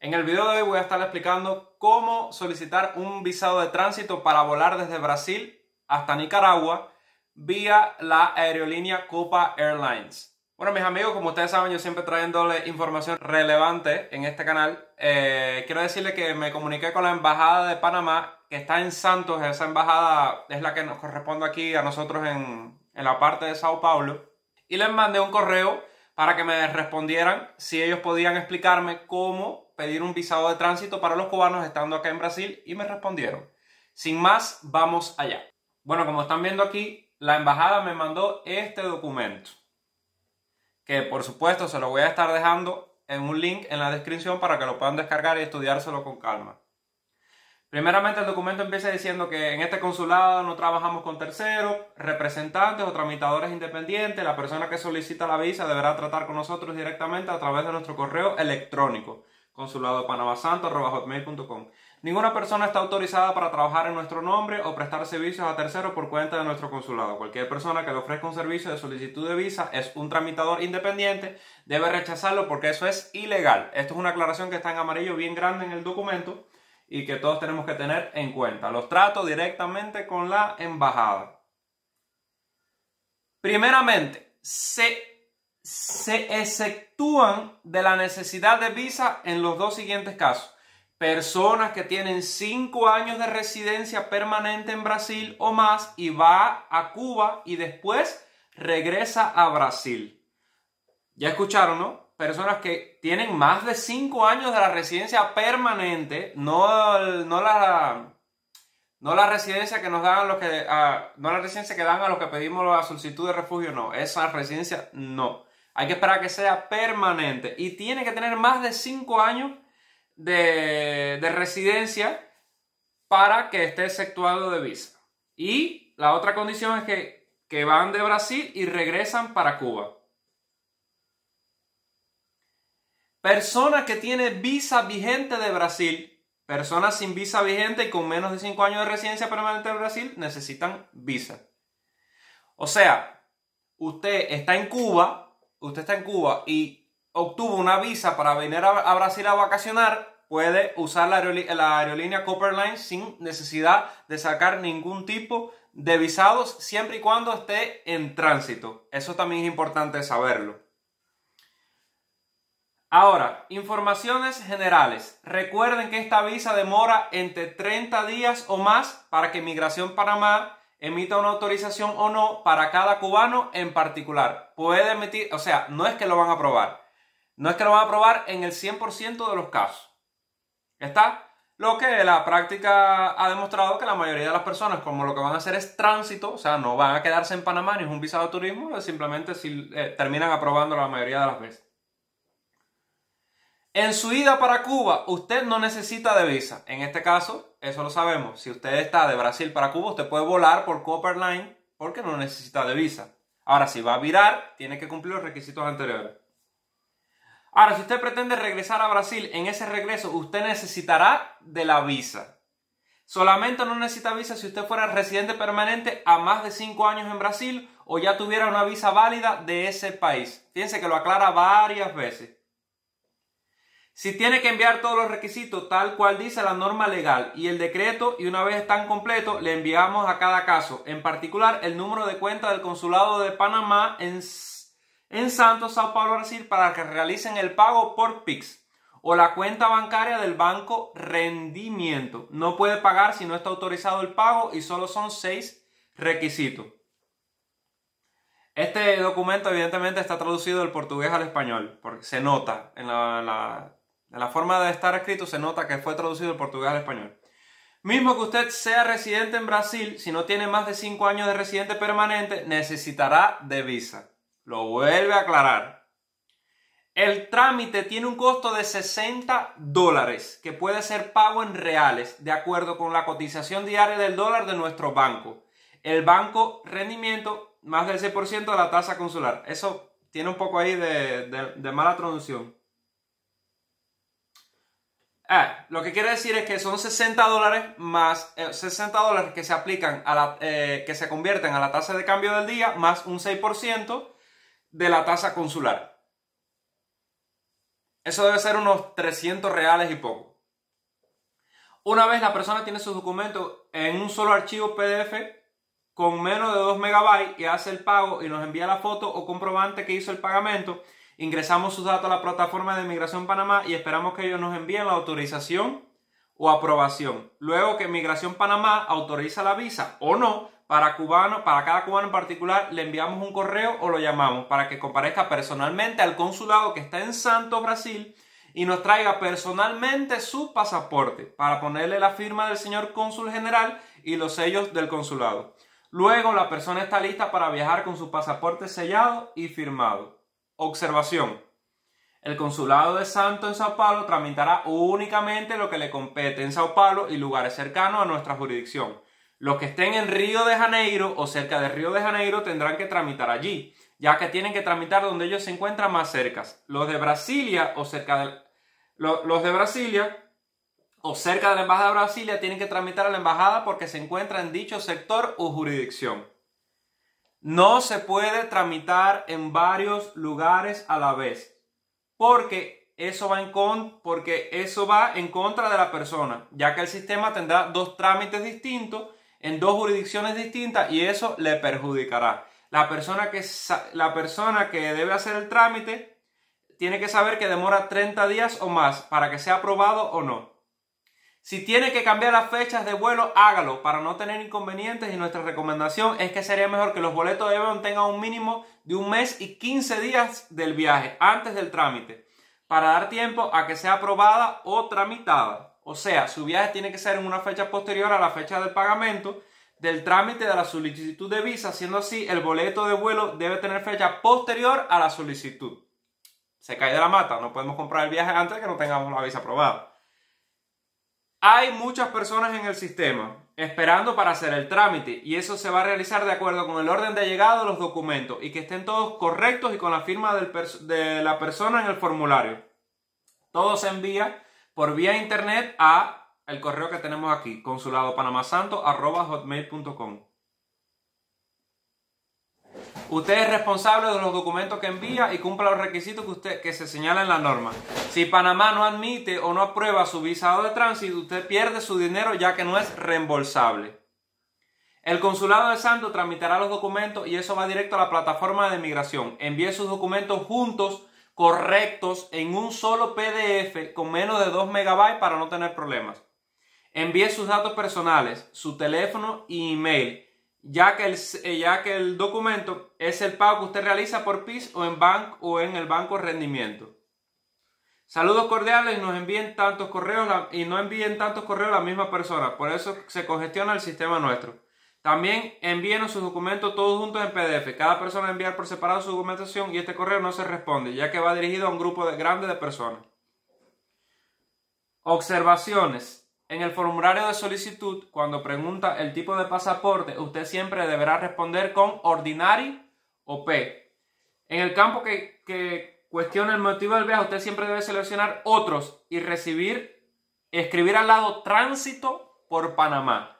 En el video de hoy voy a estar explicando cómo solicitar un visado de tránsito para volar desde Brasil hasta Nicaragua vía la aerolínea Copa Airlines. Bueno, mis amigos, como ustedes saben, yo siempre trayéndole información relevante en este canal. Quiero decirles que me comuniqué con la Embajada de Panamá, que está en Santos. Esa embajada es la que nos corresponde aquí a nosotros en la parte de Sao Paulo. Y les mandé un correo para que me respondieran si ellos podían explicarme cómo pedir un visado de tránsito para los cubanos estando acá en Brasil, y me respondieron. Sin más, vamos allá. Bueno, como están viendo aquí, la embajada me mandó este documento, que por supuesto se lo voy a estar dejando en un link en la descripción para que lo puedan descargar y estudiárselo con calma. Primeramente, el documento empieza diciendo que en este consulado no trabajamos con terceros, representantes o tramitadores independientes. La persona que solicita la visa deberá tratar con nosotros directamente a través de nuestro correo electrónico, consuladopanabasanto@hotmail.com. Ninguna persona está autorizada para trabajar en nuestro nombre o prestar servicios a terceros por cuenta de nuestro consulado. Cualquier persona que le ofrezca un servicio de solicitud de visa es un tramitador independiente, debe rechazarlo porque eso es ilegal. Esto es una aclaración que está en amarillo bien grande en el documento y que todos tenemos que tener en cuenta. Los trato directamente con la embajada. Primeramente, se exceptúan de la necesidad de visa en los dos siguientes casos: personas que tienen 5 años de residencia permanente en Brasil o más y va a Cuba y después regresa a Brasil. Ya escucharon, ¿no? Personas que tienen más de 5 años de la residencia permanente, no la residencia que nos dan no la residencia que dan a los que pedimos la solicitud de refugio, no. Esa residencia no. Hay que esperar a que sea permanente y tiene que tener más de 5 años de residencia para que esté exceptuado de visa. Y la otra condición es que van de Brasil y regresan para Cuba. Persona que tiene visa vigente de Brasil, personas sin visa vigente y con menos de 5 años de residencia permanente en Brasil necesitan visa. O sea, usted está en Cuba y obtuvo una visa para venir a Brasil a vacacionar, puede usar la aerolínea Copa Airlines sin necesidad de sacar ningún tipo de visados, siempre y cuando esté en tránsito. Eso también es importante saberlo. Ahora, informaciones generales. Recuerden que esta visa demora entre 30 días o más para que Migración Panamá emita una autorización o no para cada cubano en particular. Puede emitir, o sea, no es que lo van a aprobar. No es que lo van a aprobar en el 100% de los casos. ¿Está? Lo que la práctica ha demostrado que la mayoría de las personas, como lo que van a hacer es tránsito, o sea, no van a quedarse en Panamá ni es un visado de turismo, simplemente terminan aprobando la mayoría de las veces. En su ida para Cuba, usted no necesita de visa. En este caso, eso lo sabemos. Si usted está de Brasil para Cuba, usted puede volar por Copa Airlines porque no necesita de visa. Ahora, si va a virar, tiene que cumplir los requisitos anteriores. Ahora, si usted pretende regresar a Brasil, en ese regreso usted necesitará de la visa. Solamente no necesita visa si usted fuera residente permanente a más de 5 años en Brasil o ya tuviera una visa válida de ese país. Fíjense que lo aclara varias veces. Si tiene que enviar todos los requisitos tal cual dice la norma legal y el decreto, y una vez están completos, le enviamos a cada caso, en particular el número de cuenta del consulado de Panamá en Santos, Sao Paulo, Brasil, para que realicen el pago por Pix o la cuenta bancaria del banco Rendimiento. No puede pagar si no está autorizado el pago y solo son 6 requisitos. Este documento evidentemente está traducido del portugués al español, porque se nota en la forma de estar escrito, se nota que fue traducido del portugués al español. Mismo que usted sea residente en Brasil, si no tiene más de 5 años de residente permanente, necesitará de visa. Lo vuelve a aclarar. El trámite tiene un costo de $60, que puede ser pago en reales, de acuerdo con la cotización diaria del dólar de nuestro banco. El banco Rendimiento, más del 6% de la tasa consular. Eso tiene un poco ahí de mala traducción. Lo que quiere decir es que son $60 más $60 que se aplican que se convierten a la tasa de cambio del día más un 6% de la tasa consular. Eso debe ser unos 300 reales y poco. Una vez la persona tiene sus documentos en un solo archivo PDF con menos de 2 megabytes y hace el pago y nos envía la foto o comprobante que hizo el pagamento, ingresamos sus datos a la plataforma de Migración Panamá y esperamos que ellos nos envíen la autorización o aprobación. Luego que Migración Panamá autoriza la visa o no, para cada cubano en particular le enviamos un correo o lo llamamos para que comparezca personalmente al consulado que está en Santos, Brasil, y nos traiga personalmente su pasaporte para ponerle la firma del señor cónsul general y los sellos del consulado. Luego la persona está lista para viajar con su pasaporte sellado y firmado. Observación: el consulado de Santos en Sao Paulo tramitará únicamente lo que le compete en Sao Paulo y lugares cercanos a nuestra jurisdicción. Los que estén en Río de Janeiro o cerca de Río de Janeiro tendrán que tramitar allí, ya que tienen que tramitar donde ellos se encuentran más cerca. Los de Brasilia o cerca de la embajada de Brasilia tienen que tramitar a la embajada porque se encuentra en dicho sector o jurisdicción. No se puede tramitar en varios lugares a la vez, porque eso va en contra de la persona, ya que el sistema tendrá 2 trámites distintos en 2 jurisdicciones distintas y eso le perjudicará. La persona que debe hacer el trámite tiene que saber que demora 30 días o más para que sea aprobado o no. Si tiene que cambiar las fechas de vuelo, hágalo para no tener inconvenientes, y nuestra recomendación es que sería mejor que los boletos de avión tengan un mínimo de 1 mes y 15 días del viaje antes del trámite para dar tiempo a que sea aprobada o tramitada. O sea, su viaje tiene que ser en una fecha posterior a la fecha del pagamento del trámite de la solicitud de visa, siendo así el boleto de vuelo debe tener fecha posterior a la solicitud. Se cae de la mata, no podemos comprar el viaje antes de que no tengamos la visa aprobada. Hay muchas personas en el sistema esperando para hacer el trámite y eso se va a realizar de acuerdo con el orden de llegada de los documentos y que estén todos correctos y con la firma de la persona en el formulario. Todo se envía por vía internet a el correo que tenemos aquí, consuladopanamasanto@hotmail.com. Usted es responsable de los documentos que envía y cumpla los requisitos que se señalan en la norma. Si Panamá no admite o no aprueba su visado de tránsito, usted pierde su dinero ya que no es reembolsable. El consulado de Santos tramitará los documentos y eso va directo a la plataforma de migración. Envíe sus documentos juntos, correctos, en un solo PDF con menos de 2 megabytes para no tener problemas. Envíe sus datos personales, su teléfono y email, ya que el documento es el pago que usted realiza por PIS o en el banco rendimiento. Saludos cordiales, y no envíen tantos correos a la misma persona, por eso se congestiona el sistema nuestro. También envíenos sus documentos todos juntos en PDF. Cada persona debe enviar por separado su documentación y este correo no se responde, ya que va dirigido a un grupo grande de personas. Observaciones. En el formulario de solicitud, cuando pregunta el tipo de pasaporte, usted siempre deberá responder con Ordinary o P. En el campo que cuestiona el motivo del viaje, usted siempre debe seleccionar otros y escribir al lado tránsito por Panamá.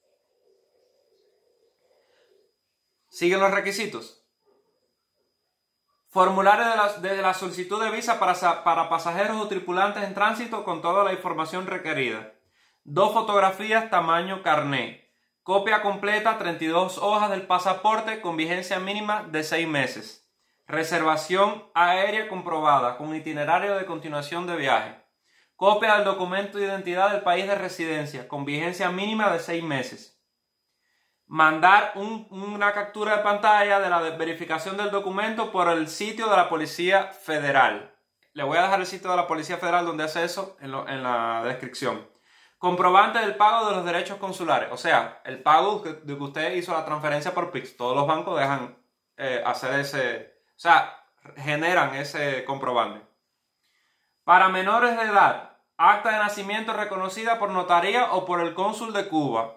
Siguen los requisitos. Formulario de la solicitud de visa para pasajeros o tripulantes en tránsito con toda la información requerida. 2 fotografías tamaño carné. Copia completa 32 hojas del pasaporte con vigencia mínima de 6 meses. Reservación aérea comprobada con itinerario de continuación de viaje. Copia del documento de identidad del país de residencia con vigencia mínima de 6 meses. Mandar una captura de pantalla de la verificación del documento por el sitio de la Policía Federal. Le voy a dejar el sitio de la Policía Federal donde hace eso en la descripción. Comprobante del pago de los derechos consulares. O sea, el pago de que usted hizo la transferencia por PIX. Todos los bancos dejan generan ese comprobante. Para menores de edad, acta de nacimiento reconocida por notaría o por el cónsul de Cuba.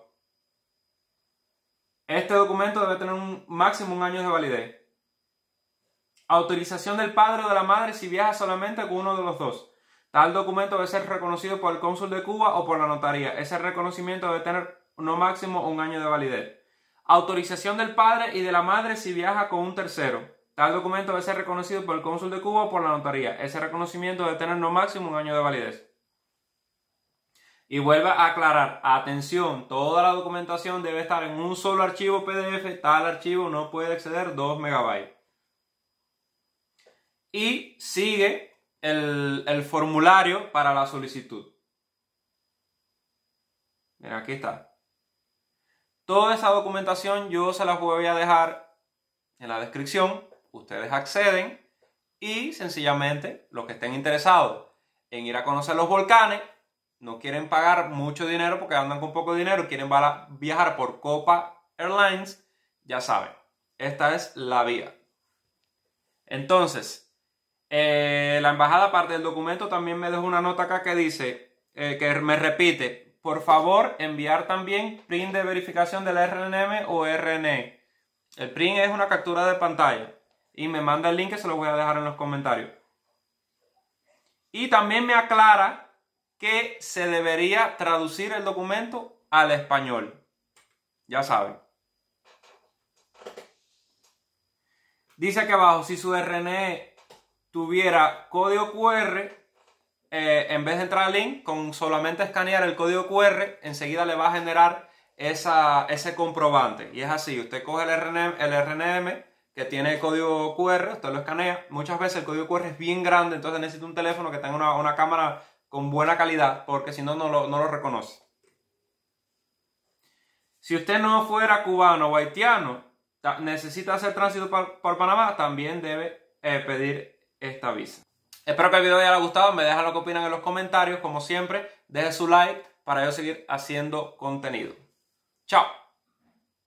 Este documento debe tener máximo 1 año de validez. Autorización del padre o de la madre si viaja solamente con uno de los dos. Tal documento debe ser reconocido por el cónsul de Cuba o por la notaría. Ese reconocimiento debe tener no máximo 1 año de validez. Autorización del padre y de la madre si viaja con un tercero. Tal documento debe ser reconocido por el cónsul de Cuba o por la notaría. Ese reconocimiento debe tener no máximo 1 año de validez. Y vuelve a aclarar, atención, toda la documentación debe estar en un solo archivo PDF, tal archivo no puede exceder 2 megabytes. Y sigue el formulario para la solicitud. Mira, aquí está. Toda esa documentación yo se las voy a dejar en la descripción. Ustedes acceden y sencillamente los que estén interesados en ir a conocer los volcanes, no quieren pagar mucho dinero porque andan con poco dinero, quieren viajar por Copa Airlines, ya saben, esta es la vía. Entonces, la embajada, aparte del documento, también me dejó una nota acá que dice, que me repite, por favor enviar también print de verificación del RNM o RNE. El print es una captura de pantalla y me manda el link que se lo voy a dejar en los comentarios. Y también me aclara que se debería traducir el documento al español. Ya saben. Dice aquí abajo, si su RNE tuviera código QR, en vez de entrar al link, con solamente escanear el código QR, enseguida le va a generar ese comprobante. Y es así, usted coge el RNM que tiene el código QR, usted lo escanea. Muchas veces el código QR es bien grande, entonces necesita un teléfono que tenga una cámara con buena calidad, porque si no, no lo reconoce. Si usted no fuera cubano o haitiano, necesita hacer tránsito por Panamá, también debe pedir esta visa. Espero que el video les haya gustado, me dejan lo que opinan en los comentarios, como siempre, deje su like para yo seguir haciendo contenido. Chao.